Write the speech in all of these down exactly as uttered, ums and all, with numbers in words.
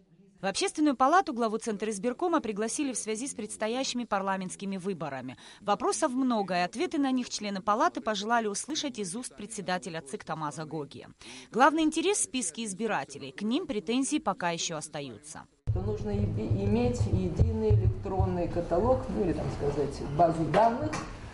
В Общественную палату главу Центризбиркома пригласили в связи с предстоящими парламентскими выборами. Вопросов много, и ответы на них члены палаты пожелали услышать из уст председателя ЦИК Томаза Гогия. Главный интерес – списки избирателей. К ним претензии пока еще остаются. Нужно иметь единый электронный каталог, ну или, там сказать, базу данных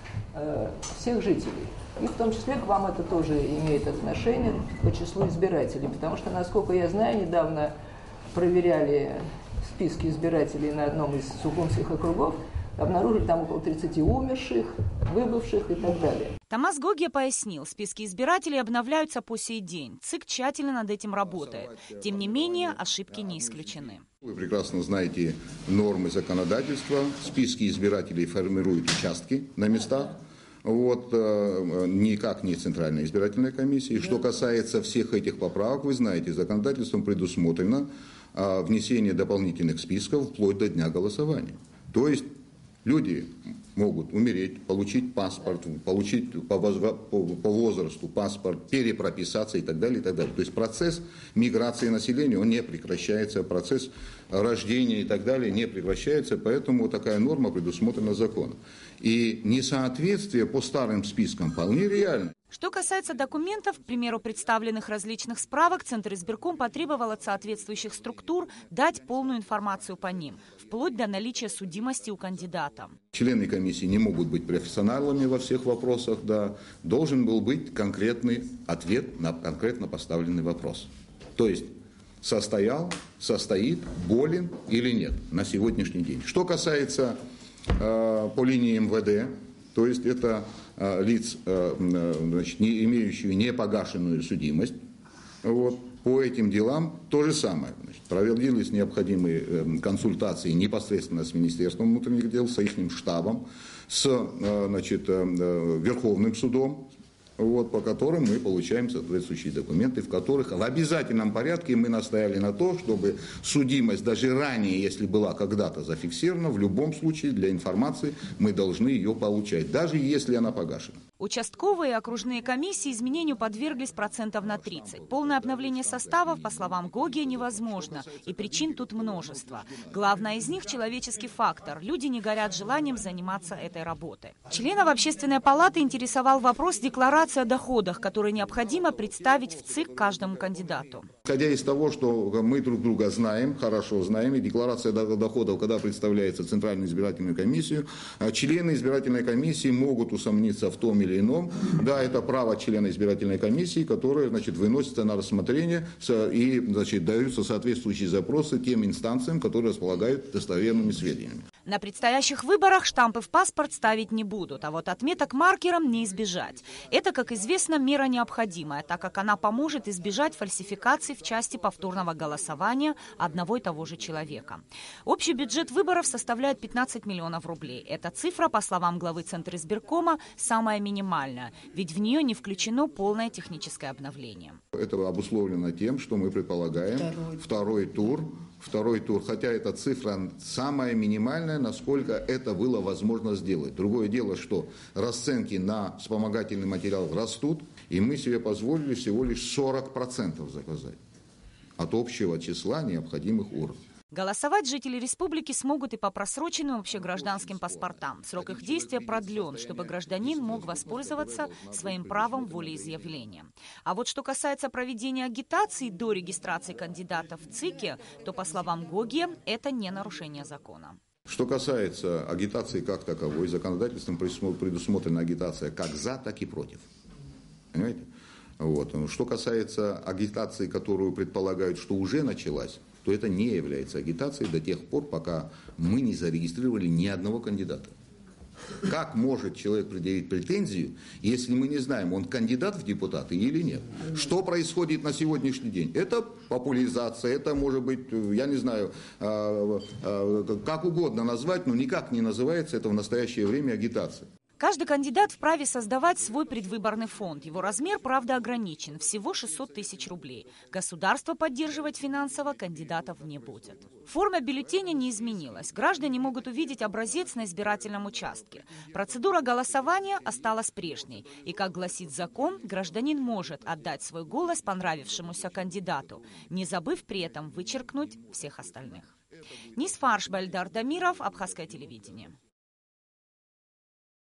э, всех жителей. И в том числе к вам это тоже имеет отношение по числу избирателей. Потому что, насколько я знаю, недавно проверяли списки избирателей на одном из сухумских округов, обнаружили там около тридцати умерших, выбывших и так далее. Томаз Гогия пояснил, списки избирателей обновляются по сей день. ЦИК тщательно над этим работает. Тем не менее, ошибки не исключены. Вы прекрасно знаете нормы законодательства. Списки избирателей формируют участки на местах. Вот, никак не Центральная избирательная комиссия. И что касается всех этих поправок, вы знаете, законодательством предусмотрено внесение дополнительных списков вплоть до дня голосования. То есть люди могут умереть, получить паспорт, получить по, по, по возрасту паспорт, перепрописаться и так далее, и так далее. То есть процесс миграции населения, он не прекращается, процесс рождения и так далее не прекращается, поэтому такая норма предусмотрена законом. И несоответствие по старым спискам вполне реально. Что касается документов, к примеру, представленных различных справок, Центризбирком потребовал от соответствующих структур дать полную информацию по ним, вплоть до наличия судимости у кандидата. Члены комиссии не могут быть профессионалами во всех вопросах, да. Должен был быть конкретный ответ на конкретно поставленный вопрос. То есть состоял, состоит, болен или нет на сегодняшний день. Что касается э, по линии эм вэ дэ, то есть это э, лиц, э, значит, не имеющие непогашенную судимость, вот, по этим делам то же самое. Значит, проводились необходимые э, консультации непосредственно с Министерством внутренних дел, с их штабом, с э, значит, э, Верховным судом, вот, по которым мы получаем соответствующие документы, в которых в обязательном порядке мы настояли на то, чтобы судимость даже ранее, если была когда-то зафиксирована, в любом случае для информации мы должны ее получать, даже если она погашена. Участковые и окружные комиссии изменению подверглись процентов на тридцать. Полное обновление составов, по словам Гогия, невозможно, и причин тут множество. Главное из них – человеческий фактор. Люди не горят желанием заниматься этой работой. Членов Общественной палаты интересовал вопрос декларации о доходах, которые необходимо представить в ЦИК каждому кандидату. Исходя из того, что мы друг друга знаем, хорошо знаем, и декларация доходов, когда представляется в Центральную избирательную комиссию, члены избирательной комиссии могут усомниться в том или ином. Да, это право члена избирательной комиссии, которое, значит, выносится на рассмотрение и, значит, даются соответствующие запросы тем инстанциям, которые располагают достоверными сведениями. На предстоящих выборах штампы в паспорт ставить не будут, а вот отметок маркером не избежать. Это, как известно, мера необходимая, так как она поможет избежать фальсификаций в части повторного голосования одного и того же человека. Общий бюджет выборов составляет пятнадцать миллионов рублей. Эта цифра, по словам главы Центризбиркома, самая минимальная, ведь в нее не включено полное техническое обновление. Это обусловлено тем, что мы предполагаем второй, второй тур. Второй тур, хотя эта цифра самая минимальная, насколько это было возможно сделать. Другое дело, что расценки на вспомогательный материал растут, и мы себе позволили всего лишь сорок процентов заказать от общего числа необходимых урн. Голосовать жители республики смогут и по просроченным общегражданским паспортам. Срок их действия продлен, чтобы гражданин мог воспользоваться своим правом волеизъявления. А вот что касается проведения агитации до регистрации кандидатов в ЦИКе, то, по словам Гогия, это не нарушение закона. Что касается агитации как таковой, законодательством предусмотрена агитация как за, так и против. Понимаете? Вот. Что касается агитации, которую предполагают, что уже началась, то это не является агитацией до тех пор, пока мы не зарегистрировали ни одного кандидата. Как может человек предъявить претензию, если мы не знаем, он кандидат в депутаты или нет? Что происходит на сегодняшний день? Это популяризация, это может быть, я не знаю, как угодно назвать, но никак не называется это в настоящее время агитация. Каждый кандидат вправе создавать свой предвыборный фонд. Его размер, правда, ограничен – всего шестьсот тысяч рублей. Государство поддерживать финансово кандидатов не будет. Форма бюллетеня не изменилась. Граждане могут увидеть образец на избирательном участке. Процедура голосования осталась прежней. И, как гласит закон, гражданин может отдать свой голос понравившемуся кандидату, не забыв при этом вычеркнуть всех остальных. Нисфарш Бальдар Дамиров, Абхазское телевидение.